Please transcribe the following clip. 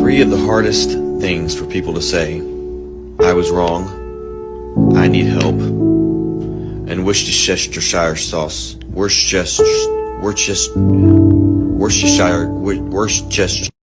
Three of the hardest things for people to say: I was wrong, I need help, and Worcestershire sauce. Worcestershire.